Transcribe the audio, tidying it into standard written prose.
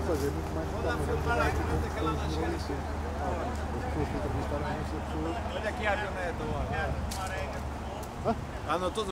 fazer muito mais que as pessoas que entrevistaram essa pessoa. Olha aqui a avioneta, olha. Ah, não,